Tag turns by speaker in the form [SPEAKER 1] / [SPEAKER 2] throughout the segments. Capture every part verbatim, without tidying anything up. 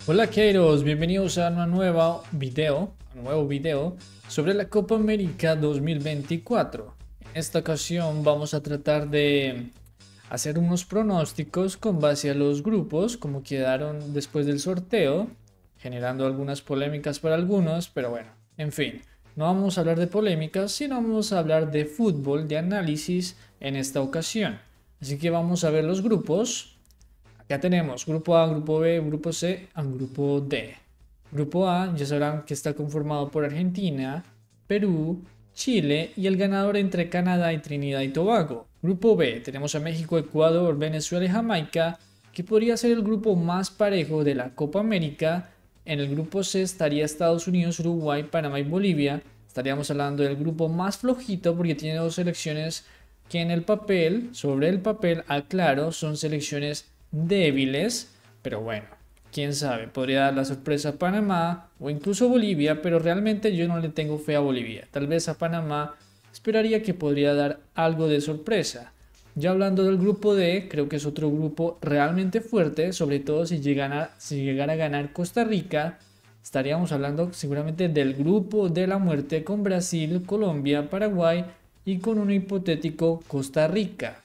[SPEAKER 1] Hola Keiros, bienvenidos a una nueva video, un nuevo video sobre la Copa América dos mil veinticuatro. En esta ocasión vamos a tratar de hacer unos pronósticos con base a los grupos, como quedaron después del sorteo, generando algunas polémicas para algunos, pero bueno, en fin, no vamos a hablar de polémicas, sino vamos a hablar de fútbol, de análisis en esta ocasión. Así que vamos a ver los grupos. Ya tenemos grupo A, grupo B, grupo C, y grupo D. Grupo A ya sabrán que está conformado por Argentina, Perú, Chile y el ganador entre Canadá y Trinidad y Tobago. Grupo B tenemos a México, Ecuador, Venezuela y Jamaica, que podría ser el grupo más parejo de la Copa América. En el grupo C estaría Estados Unidos, Uruguay, Panamá y Bolivia. Estaríamos hablando del grupo más flojito porque tiene dos selecciones que en el papel, sobre el papel, aclaro, son selecciones débiles, pero bueno, quién sabe, podría dar la sorpresa a Panamá o incluso Bolivia, pero realmente yo no le tengo fe a Bolivia. Tal vez a Panamá esperaría que podría dar algo de sorpresa. Ya hablando del grupo D, creo que es otro grupo realmente fuerte, sobre todo si llegara, a, si llegara a ganar Costa Rica. Estaríamos hablando seguramente del grupo de la muerte con Brasil, Colombia, Paraguay y con un hipotético Costa Rica.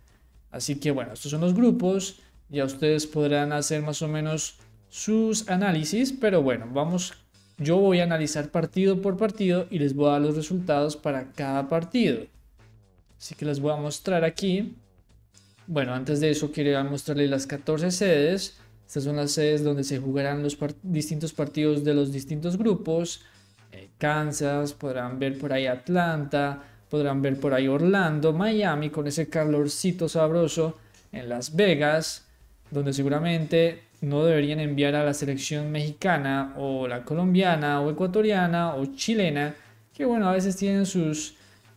[SPEAKER 1] Así que bueno, estos son los grupos. Ya ustedes podrán hacer más o menos sus análisis, pero bueno, vamos, yo voy a analizar partido por partido y les voy a dar los resultados para cada partido. Así que les voy a mostrar aquí. Bueno, antes de eso quería mostrarles las catorce sedes. Estas son las sedes donde se jugarán los part- distintos partidos de los distintos grupos. Eh, Kansas, podrán ver por ahí Atlanta, podrán ver por ahí Orlando, Miami con ese calorcito sabroso en Las Vegas, donde seguramente no deberían enviar a la selección mexicana o la colombiana o ecuatoriana o chilena, que bueno, a veces tienen sus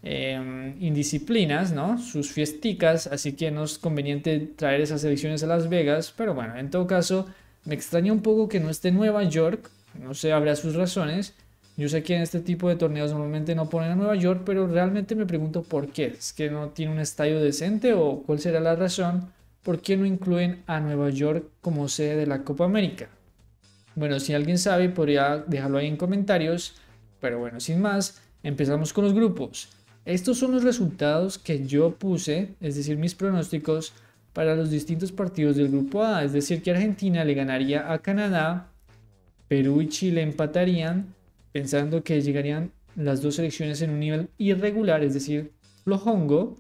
[SPEAKER 1] eh, indisciplinas, ¿no? Sus fiesticas, así que no es conveniente traer esas selecciones a Las Vegas, pero bueno, en todo caso, me extraña un poco que no esté Nueva York, no sé, habrá sus razones. Yo sé que en este tipo de torneos normalmente no ponen a Nueva York, pero realmente me pregunto por qué. ¿Es que no tiene un estadio decente o cuál será la razón? ¿Por qué no incluyen a Nueva York como sede de la Copa América? Bueno, si alguien sabe, podría dejarlo ahí en comentarios. Pero bueno, sin más, empezamos con los grupos. Estos son los resultados que yo puse, es decir, mis pronósticos para los distintos partidos del grupo A. Es decir, que Argentina le ganaría a Canadá, Perú y Chile empatarían, pensando que llegarían las dos selecciones en un nivel irregular, es decir, flojongo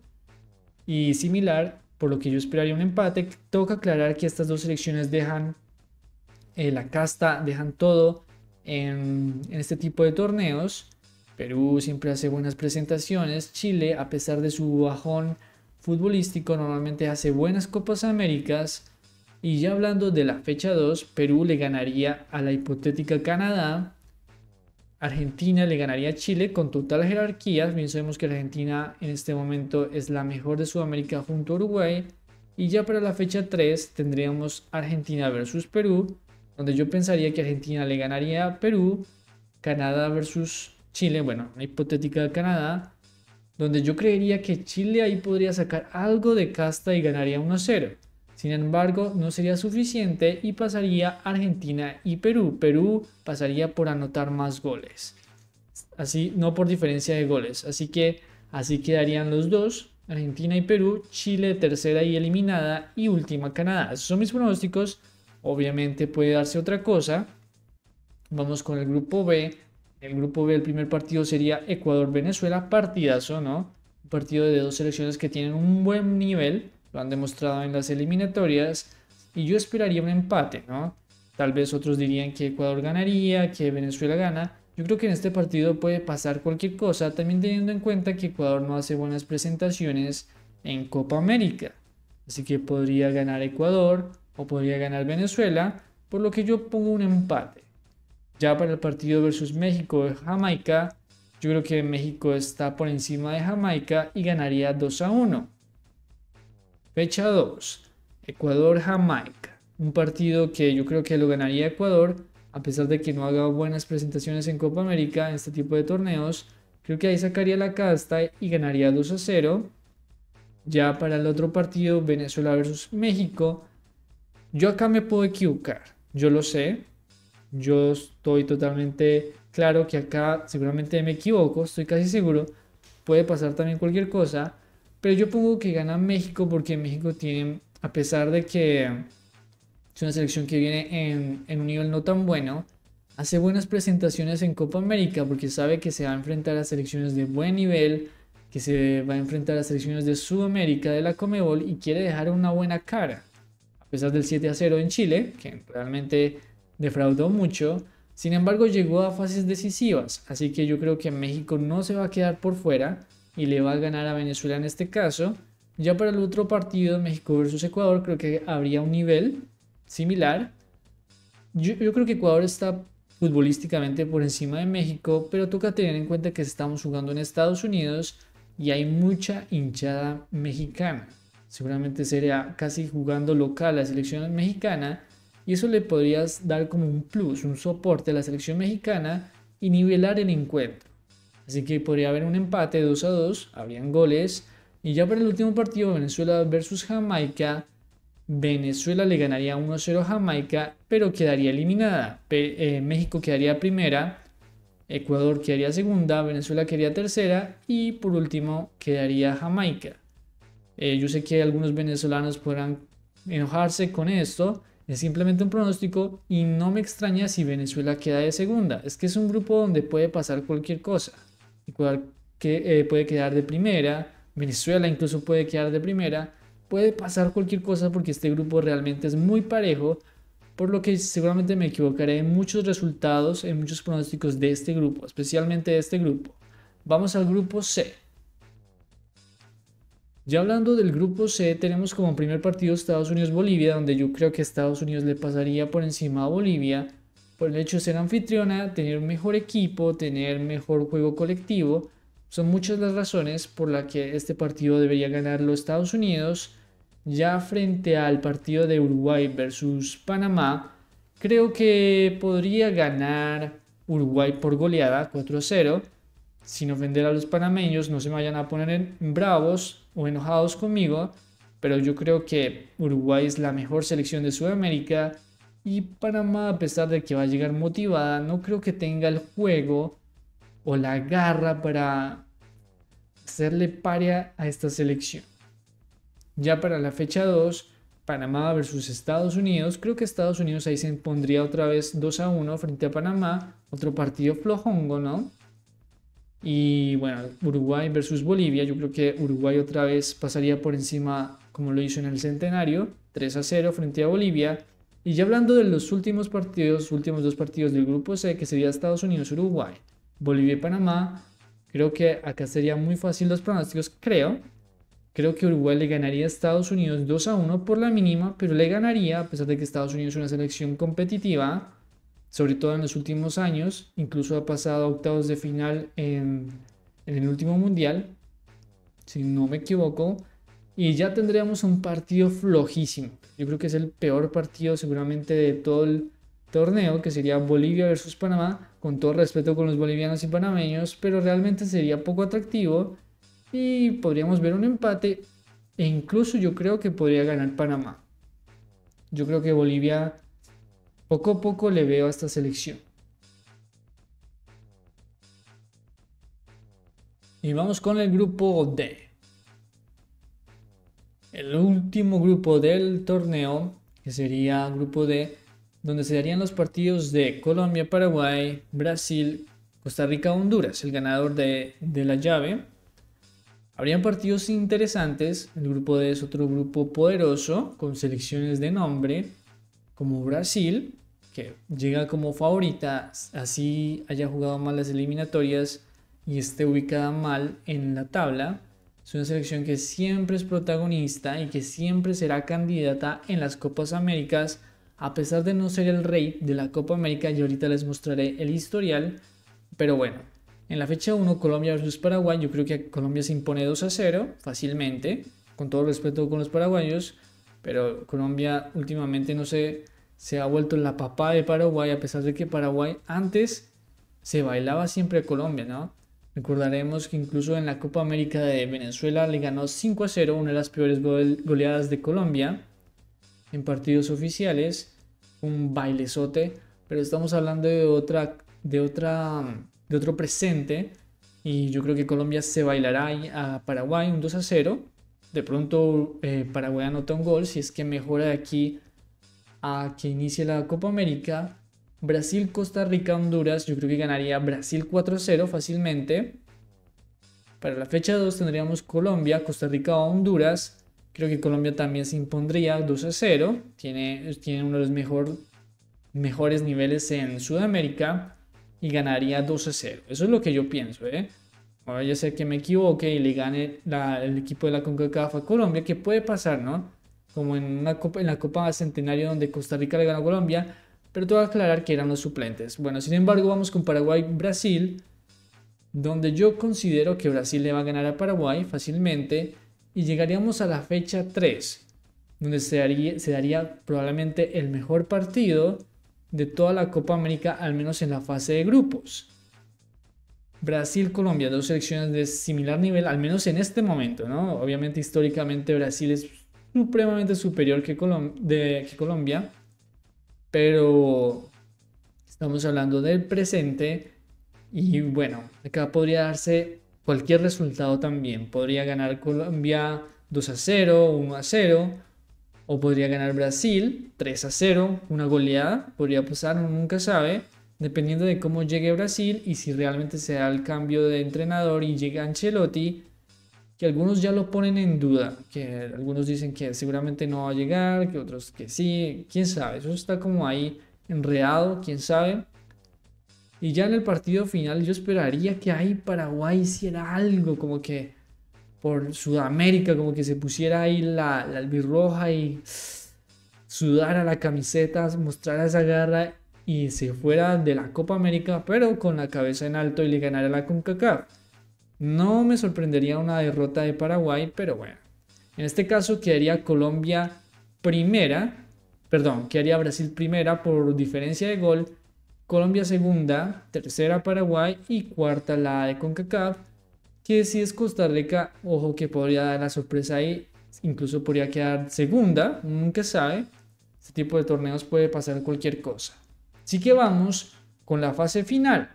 [SPEAKER 1] y similar, por lo que yo esperaría un empate. Toca aclarar que estas dos selecciones dejan eh, la casta, dejan todo en, en este tipo de torneos. Perú siempre hace buenas presentaciones. Chile, a pesar de su bajón futbolístico, normalmente hace buenas Copas Américas. Y ya hablando de la fecha dos, Perú le ganaría a la hipotética Canadá. Argentina le ganaría a Chile con total jerarquía. Bien sabemos que Argentina en este momento es la mejor de Sudamérica junto a Uruguay. Y ya para la fecha tres tendríamos Argentina versus Perú, donde yo pensaría que Argentina le ganaría a Perú, Canadá versus Chile, bueno, una hipotética Canadá, donde yo creería que Chile ahí podría sacar algo de casta y ganaría uno cero. Sin embargo, no sería suficiente y pasaría Argentina y Perú. Perú pasaría por anotar más goles. Así, no por diferencia de goles. Así que así quedarían los dos, Argentina y Perú, Chile tercera y eliminada y última Canadá. Esos son mis pronósticos. Obviamente puede darse otra cosa. Vamos con el grupo B. El grupo B, el primer partido sería Ecuador-Venezuela. Partidazo, ¿no? Un partido de dos selecciones que tienen un buen nivel. Lo han demostrado en las eliminatorias. Y yo esperaría un empate, ¿no? Tal vez otros dirían que Ecuador ganaría, que Venezuela gana. Yo creo que en este partido puede pasar cualquier cosa, también teniendo en cuenta que Ecuador no hace buenas presentaciones en Copa América. Así que podría ganar Ecuador o podría ganar Venezuela, por lo que yo pongo un empate. Ya para el partido versus México-Jamaica, yo creo que México está por encima de Jamaica y ganaría dos a uno. Fecha dos, Ecuador-Jamaica. Un partido que yo creo que lo ganaría Ecuador, a pesar de que no haga buenas presentaciones en Copa América, en este tipo de torneos. Creo que ahí sacaría la casta y ganaría dos a cero. Ya para el otro partido, Venezuela versus México, yo acá me puedo equivocar, yo lo sé, Yo estoy totalmente claro que acá seguramente me equivoco, estoy casi seguro, puede pasar también cualquier cosa, pero yo pongo que gana México porque México tiene, a pesar de que es una selección que viene en, en un nivel no tan bueno, hace buenas presentaciones en Copa América porque sabe que se va a enfrentar a selecciones de buen nivel, que se va a enfrentar a selecciones de Sudamérica, de la Conmebol y quiere dejar una buena cara. A pesar del siete a cero en Chile, que realmente defraudó mucho, sin embargo llegó a fases decisivas, así que yo creo que México no se va a quedar por fuera y le va a ganar a Venezuela en este caso. Ya para el otro partido, México versus Ecuador, creo que habría un nivel similar. Yo, yo creo que Ecuador está futbolísticamente por encima de México, pero toca tener en cuenta que estamos jugando en Estados Unidos y hay mucha hinchada mexicana. Seguramente sería casi jugando local la selección mexicana y eso le podrías dar como un plus, un soporte a la selección mexicana y nivelar el encuentro. Así que podría haber un empate dos a dos, habrían goles y ya para el último partido Venezuela versus Jamaica, Venezuela le ganaría uno a cero a Jamaica, pero quedaría eliminada. Pe- eh, México quedaría primera, Ecuador quedaría segunda, Venezuela quedaría tercera y por último quedaría Jamaica. Eh, yo sé que algunos venezolanos podrán enojarse con esto, es simplemente un pronóstico y no me extraña si Venezuela queda de segunda. Es que es un grupo donde puede pasar cualquier cosa. Ecuador que, eh, puede quedar de primera, Venezuela incluso puede quedar de primera. Puede pasar cualquier cosa porque este grupo realmente es muy parejo, por lo que seguramente me equivocaré en muchos resultados, en muchos pronósticos de este grupo, especialmente de este grupo. Vamos al grupo C. Ya hablando del grupo C, tenemos como primer partido Estados Unidos-Bolivia, donde yo creo que Estados Unidos le pasaría por encima a Bolivia por el hecho de ser anfitriona, tener un mejor equipo, tener mejor juego colectivo. Son muchas las razones por las que este partido debería ganarlo Estados Unidos. Ya frente al partido de Uruguay versus Panamá, creo que podría ganar Uruguay por goleada cuatro a cero. Sin ofender a los panameños, no se me vayan a poner en bravos o enojados conmigo, pero yo creo que Uruguay es la mejor selección de Sudamérica y Panamá, a pesar de que va a llegar motivada, no creo que tenga el juego o la garra para hacerle paria a esta selección. Ya para la fecha dos, Panamá versus Estados Unidos, creo que Estados Unidos ahí se impondría otra vez dos a uno frente a Panamá, otro partido flojongo, ¿no? Y bueno, Uruguay versus Bolivia, yo creo que Uruguay otra vez pasaría por encima como lo hizo en el Centenario, tres a cero frente a Bolivia. Y ya hablando de los últimos partidos, últimos dos partidos del grupo C, que sería Estados Unidos-Uruguay, Bolivia y Panamá, creo que acá sería muy fácil los pronósticos, creo. Creo que Uruguay le ganaría a Estados Unidos dos a uno por la mínima, pero le ganaría a pesar de que Estados Unidos es una selección competitiva, sobre todo en los últimos años, incluso ha pasado a octavos de final en, en el último mundial, si no me equivoco, y ya tendríamos un partido flojísimo. Yo creo que es el peor partido seguramente de todo el torneo, que sería Bolivia versus Panamá, con todo respeto con los bolivianos y panameños, pero realmente sería poco atractivo y podríamos ver un empate e incluso yo creo que podría ganar Panamá. Yo creo que Bolivia poco a poco le veo a esta selección. Y vamos con el grupo D. El último grupo del torneo, que sería grupo D, donde se darían los partidos de Colombia, Paraguay, Brasil, Costa Rica, Honduras, el ganador de, de la llave. Habrían partidos interesantes. El grupo D es otro grupo poderoso, con selecciones de nombre, como Brasil, que llega como favorita, así haya jugado mal las eliminatorias y esté ubicada mal en la tabla. Es una selección que siempre es protagonista y que siempre será candidata en las Copas Américas, a pesar de no ser el rey de la Copa América. Y ahorita les mostraré el historial, pero bueno, en la fecha uno, Colombia versus Paraguay, yo creo que Colombia se impone dos a cero fácilmente, con todo respeto con los paraguayos, pero Colombia últimamente no sé, se ha vuelto la papá de Paraguay, a pesar de que Paraguay antes se bailaba siempre a Colombia, ¿no? Recordaremos que incluso en la Copa América de Venezuela le ganó cinco a cero, una de las peores goleadas de Colombia en partidos oficiales, un bailezote, pero estamos hablando de otra, de otra, de otro presente. Y yo creo que Colombia se bailará a Paraguay un dos a cero. De pronto eh, Paraguay anota un gol si es que mejora de aquí a que inicie la Copa América. Brasil, Costa Rica, Honduras. Yo creo que ganaría Brasil cuatro a cero fácilmente. Para la fecha dos tendríamos Colombia, Costa Rica o Honduras. Creo que Colombia también se impondría dos a cero. Tiene, tiene uno de los mejor, mejores niveles en Sudamérica y ganaría dos a cero. Eso es lo que yo pienso, ¿eh? Ahora ya sé que me equivoque y le gane la, el equipo de la CONCACAF a Colombia, que puede pasar, ¿no? Como en, una copa, en la Copa Centenario donde Costa Rica le ganó a Colombia, pero te voy a aclarar que eran los suplentes. Bueno, sin embargo, vamos con Paraguay-Brasil, donde yo considero que Brasil le va a ganar a Paraguay fácilmente y llegaríamos a la fecha tres, donde se daría, se daría probablemente el mejor partido de toda la Copa América, al menos en la fase de grupos. Brasil-Colombia, dos selecciones de similar nivel, al menos en este momento, ¿no? Obviamente históricamente Brasil es supremamente superior que, Colom de, que Colombia, pero estamos hablando del presente y bueno, acá podría darse cualquier resultado también. Podría ganar Colombia dos a cero, uno a cero, o podría ganar Brasil tres a cero, una goleada, podría pasar, uno nunca sabe, dependiendo de cómo llegue Brasil y si realmente se da el cambio de entrenador y llega Ancelotti, que algunos ya lo ponen en duda, que algunos dicen que seguramente no va a llegar, que otros que sí, quién sabe, eso está como ahí enredado, quién sabe. Y ya en el partido final yo esperaría que ahí Paraguay hiciera algo, como que por Sudamérica, como que se pusiera ahí la, la albirroja y sudara la camiseta, mostrara esa garra y se fuera de la Copa América, pero con la cabeza en alto y le ganara la CONCACAF. No me sorprendería una derrota de Paraguay, pero bueno. En este caso quedaría Colombia primera, perdón, quedaría Brasil primera por diferencia de gol, Colombia segunda, tercera Paraguay y cuarta la de CONCACAF, que si es Costa Rica, ojo que podría dar la sorpresa ahí, incluso podría quedar segunda, nunca sabe, este tipo de torneos puede pasar cualquier cosa. Así que vamos con la fase final.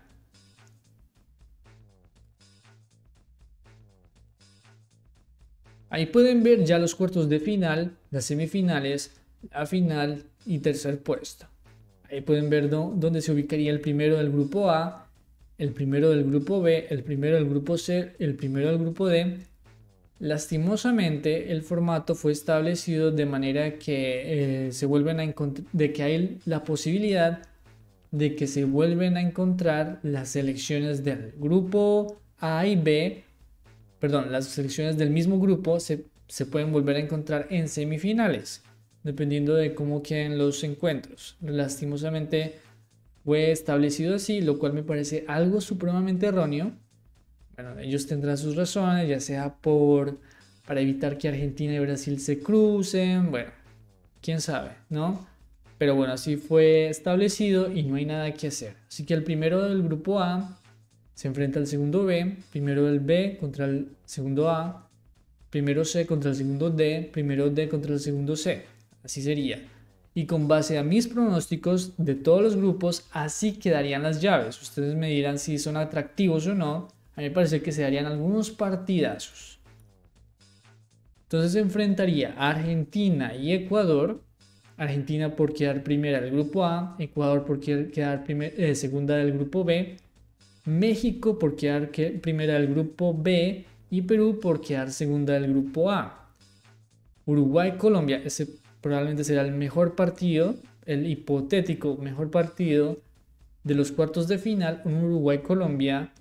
[SPEAKER 1] Ahí pueden ver ya los cuartos de final, las semifinales, la final y tercer puesto. Ahí pueden ver dónde se ubicaría el primero del grupo A, el primero del grupo B, el primero del grupo C, el primero del grupo D. Lastimosamente, el formato fue establecido de manera que eh, se vuelven a encontrar, de que hay la posibilidad de que se vuelven a encontrar las selecciones del grupo A y B, perdón, las selecciones del mismo grupo se, se pueden volver a encontrar en semifinales, dependiendo de cómo queden los encuentros. Lastimosamente fue establecido así, lo cual me parece algo supremamente erróneo. Bueno, ellos tendrán sus razones, ya sea por para evitar que Argentina y Brasil se crucen, bueno, quién sabe, ¿no? Pero bueno, así fue establecido y no hay nada que hacer. Así que el primero del grupo A se enfrenta al segundo B, primero el B contra el segundo A, primero C contra el segundo D, primero D contra el segundo C. Así sería. Y con base a mis pronósticos de todos los grupos, así quedarían las llaves. Ustedes me dirán si son atractivos o no. A mí me parece que se darían algunos partidazos. Entonces se enfrentaría a Argentina y Ecuador. Argentina por quedar primera del grupo A, Ecuador por quedar primer, eh, segunda del grupo B, México por quedar que, primera del grupo B y Perú por quedar segunda del grupo A. Uruguay-Colombia, ese probablemente será el mejor partido, el hipotético mejor partido de los cuartos de final, un Uruguay-Colombia.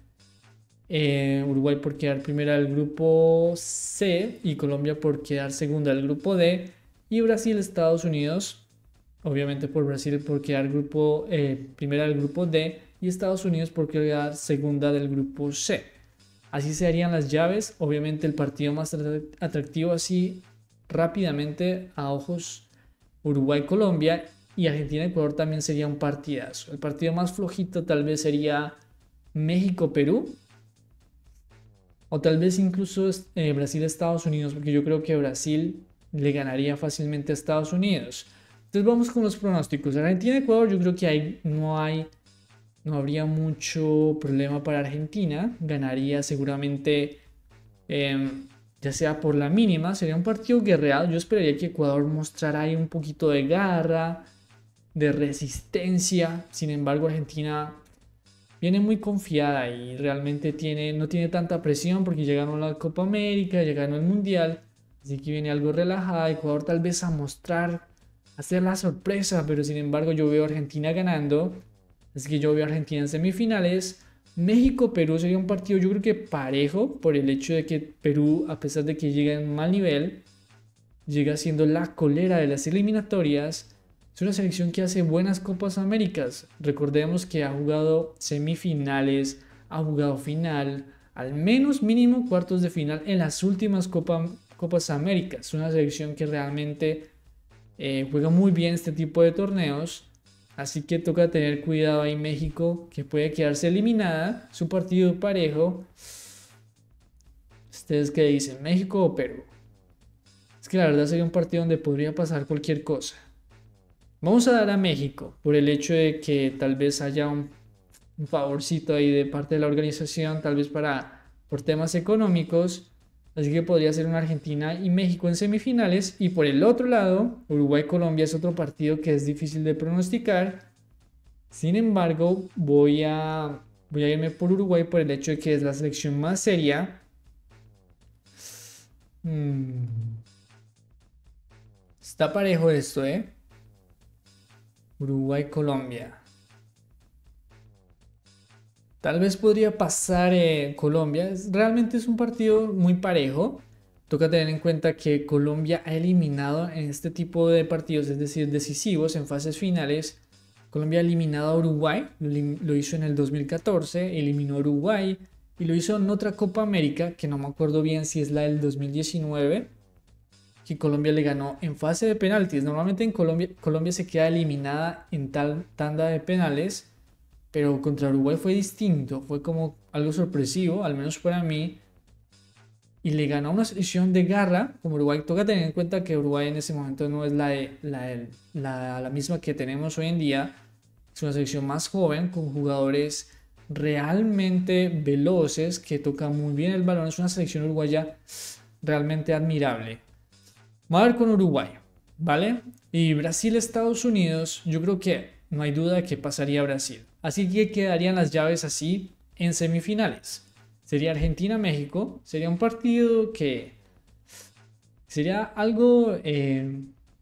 [SPEAKER 1] Eh, Uruguay por quedar primera del grupo C y Colombia por quedar segunda del grupo D. Y Brasil-Estados Unidos, obviamente por Brasil por quedar grupo, eh, primera del grupo D y Estados Unidos por quedar segunda del grupo C. Así se harían las llaves. Obviamente el partido más atractivo así rápidamente a ojos Uruguay-Colombia y Argentina-Ecuador también sería un partidazo. El partido más flojito tal vez sería México-Perú o tal vez incluso eh, Brasil-Estados Unidos, porque yo creo que Brasil le ganaría fácilmente a Estados Unidos. Entonces vamos con los pronósticos. Argentina-Ecuador, yo creo que ahí no hay, no habría mucho problema para Argentina. Ganaría seguramente, eh, ya sea por la mínima. Sería un partido guerreado. Yo esperaría que Ecuador mostrara ahí un poquito de garra, de resistencia. Sin embargo, Argentina viene muy confiada y realmente tiene, no tiene tanta presión porque ya ganó la Copa América, ya ganó el Mundial. Así que viene algo relajada. Ecuador tal vez a mostrar, hacer la sorpresa, pero sin embargo yo veo a Argentina ganando. Así que yo veo a Argentina en semifinales. México-Perú sería un partido yo creo que parejo por el hecho de que Perú, a pesar de que llega en mal nivel, llega siendo la colera de las eliminatorias. Es una selección que hace buenas Copas Américas. Recordemos que ha jugado semifinales, ha jugado final, al menos mínimo cuartos de final en las últimas Copa, Copas Américas. Es una selección que realmente eh, juega muy bien este tipo de torneos. Así que toca tener cuidado ahí México, que puede quedarse eliminada. Es un partido parejo. ¿Ustedes qué dicen? ¿México o Perú? Es que la verdad sería un partido donde podría pasar cualquier cosa. Vamos a dar a México por el hecho de que tal vez haya un, un favorcito ahí de parte de la organización, tal vez para por temas económicos. Así que podría ser una Argentina y México en semifinales. Y por el otro lado, Uruguay-Colombia es otro partido que es difícil de pronosticar. Sin embargo, voy a, voy a irme por Uruguay por el hecho de que es la selección más seria. Hmm. Está parejo esto, ¿eh? Uruguay-Colombia. Tal vez podría pasar eh, Colombia. Es, realmente es un partido muy parejo. Toca tener en cuenta que Colombia ha eliminado en este tipo de partidos, es decir, decisivos en fases finales. Colombia ha eliminado a Uruguay, lo, lo hizo en el dos mil catorce, eliminó a Uruguay y lo hizo en otra Copa América, que no me acuerdo bien si es la del dos mil diecinueve, que Colombia le ganó en fase de penaltis. Normalmente en Colombia, Colombia se queda eliminada en tal tanda de penales, pero contra Uruguay fue distinto, fue como algo sorpresivo, al menos para mí, y le ganó una selección de garra como Uruguay. Toca tener en cuenta que Uruguay en ese momento no es la, de, la, de, la, la misma que tenemos hoy en día, es una selección más joven con jugadores realmente veloces que tocan muy bien el balón. Es una selección uruguaya realmente admirable. Vamos a ver con Uruguay, ¿vale? Y Brasil-Estados Unidos, yo creo que no hay duda de que pasaría Brasil. Así que quedarían las llaves así en semifinales. Sería Argentina-México, sería un partido que sería algo, eh,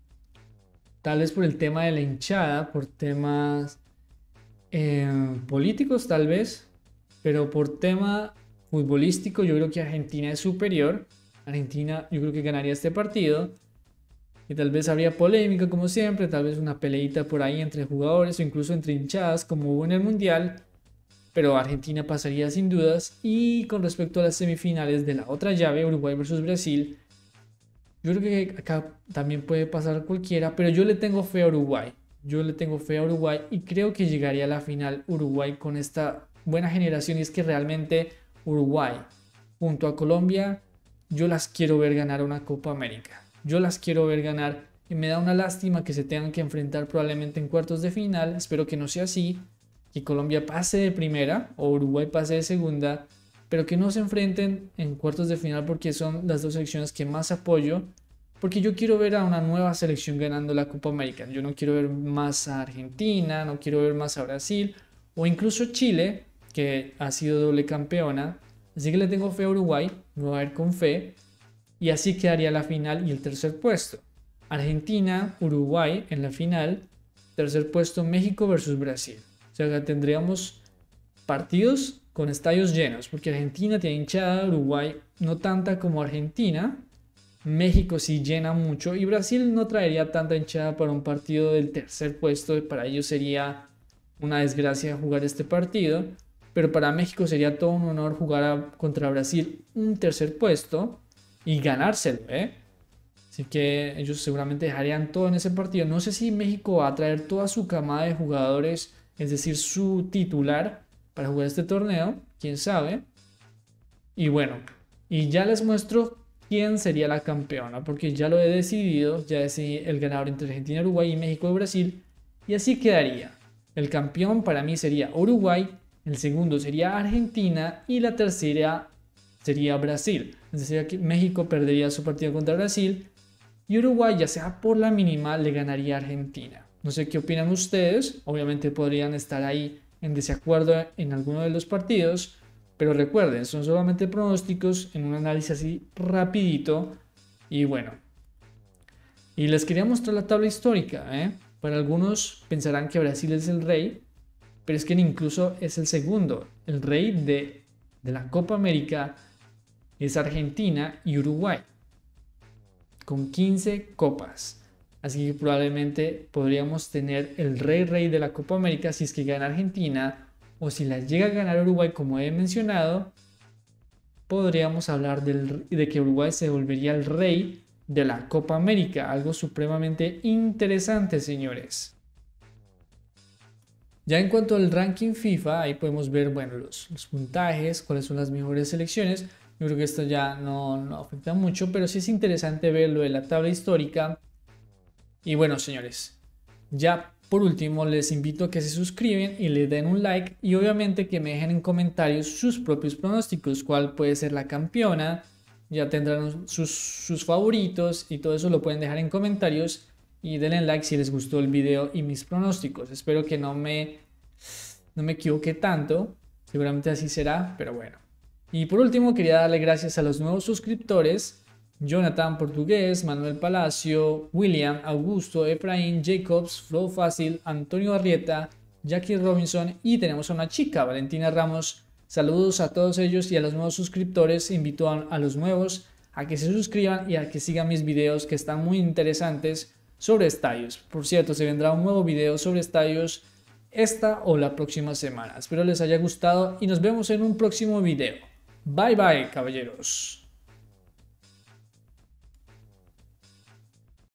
[SPEAKER 1] tal vez por el tema de la hinchada, por temas eh, políticos tal vez, pero por tema futbolístico yo creo que Argentina es superior. Argentina yo creo que ganaría este partido y tal vez habría polémica como siempre, tal vez una peleita por ahí entre jugadores o incluso entre hinchadas como hubo en el Mundial, pero Argentina pasaría sin dudas. Y con respecto a las semifinales de la otra llave, Uruguay versus Brasil, yo creo que acá también puede pasar cualquiera, pero yo le tengo fe a Uruguay, yo le tengo fe a Uruguay y creo que llegaría a la final Uruguay con esta buena generación. Y es que realmente Uruguay junto a Colombia, yo las quiero ver ganar una Copa América. Yo las quiero ver ganar y me da una lástima que se tengan que enfrentar probablemente en cuartos de final. Espero que no sea así, que Colombia pase de primera o Uruguay pase de segunda, pero que no se enfrenten en cuartos de final porque son las dos selecciones que más apoyo. Porque yo quiero ver a una nueva selección ganando la Copa América. Yo no quiero ver más a Argentina, no quiero ver más a Brasil o incluso Chile, que ha sido doble campeona. Así que le tengo fe a Uruguay, me voy a ver con fe. Y así quedaría la final y el tercer puesto. Argentina, Uruguay en la final. Tercer puesto México versus Brasil. O sea que tendríamos partidos con estadios llenos. Porque Argentina tiene hinchada, Uruguay no tanta como Argentina. México sí llena mucho. Y Brasil no traería tanta hinchada para un partido del tercer puesto. Para ellos sería una desgracia jugar este partido. Pero para México sería todo un honor jugar a, contra Brasil un tercer puesto y ganárselo, ¿eh? Así que ellos seguramente dejarían todo en ese partido. No sé si México va a traer toda su camada de jugadores, es decir, su titular para jugar este torneo, quién sabe. Y bueno, y ya les muestro quién sería la campeona, porque ya lo he decidido, ya decidí el ganador entre Argentina, Uruguay y México y Brasil, y así quedaría. El campeón para mí sería Uruguay, el segundo sería Argentina y la tercera sería Brasil. Es decir, que México perdería su partido contra Brasil y Uruguay, ya sea por la mínima, le ganaría a Argentina. No sé qué opinan ustedes, obviamente podrían estar ahí en desacuerdo en alguno de los partidos, pero recuerden, son solamente pronósticos en un análisis así rapidito. Y bueno, y les quería mostrar la tabla histórica, ¿eh? Para algunos pensarán que Brasil es el rey, pero es que incluso es el segundo. El rey de, de la Copa América es Argentina y Uruguay, con quince copas. Así que probablemente podríamos tener el rey rey de la Copa América si es que gana Argentina, o si la llega a ganar Uruguay, como he mencionado, podríamos hablar del, de que Uruguay se volvería el rey de la Copa América, algo supremamente interesante, señores. Ya en cuanto al ranking FIFA, ahí podemos ver, bueno, los, los puntajes, cuáles son las mejores selecciones. Yo creo que esto ya no, no afecta mucho, pero sí es interesante ver lo de la tabla histórica. Y bueno, señores, ya por último les invito a que se suscriben y le den un like, y obviamente que me dejen en comentarios sus propios pronósticos, cuál puede ser la campeona. Ya tendrán sus, sus favoritos y todo eso lo pueden dejar en comentarios, y denle like si les gustó el video y mis pronósticos. Espero que no me, no me equivoque tanto, seguramente así será, pero bueno. Y por último quería darle gracias a los nuevos suscriptores: Jonathan Portugués, Manuel Palacio, William, Augusto, Efraín, Jacobs, Flow Fácil, Antonio Arrieta, Jackie Robinson, y tenemos a una chica, Valentina Ramos. Saludos a todos ellos y a los nuevos suscriptores. Invito a, a los nuevos a que se suscriban y a que sigan mis videos, que están muy interesantes sobre estadios. Por cierto, se vendrá un nuevo video sobre estadios esta o la próxima semana. Espero les haya gustado y nos vemos en un próximo video. Bye bye, caballeros.